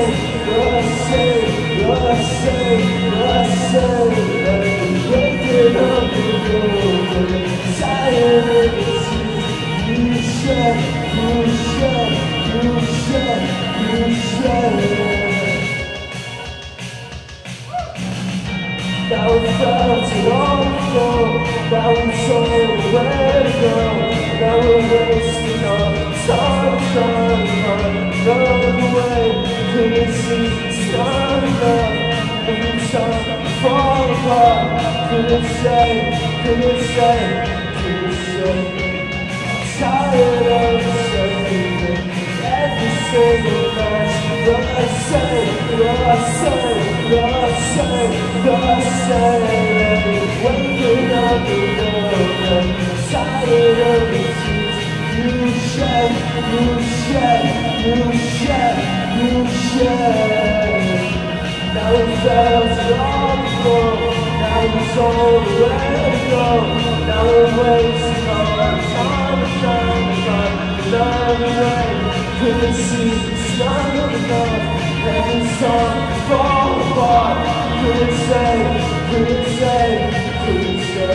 Now we felt it all before. Now we told where to go. Now we're wasting our time trying to find another way. Couldn't see it's not enough. Every time we fall apart. Couldn't say. I'm tired of saying every single night. I say, waking up alone. Tired of the tears you shed. Now we felt it all before. Now it's all where to go. Now we're wasting all our time trying to find another way. Couldn't see it's not enough. Every song fall apart. Couldn't say. I'm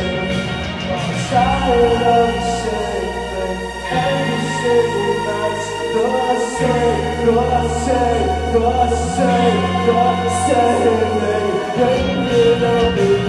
tired of the same thing. Every single night. Waking up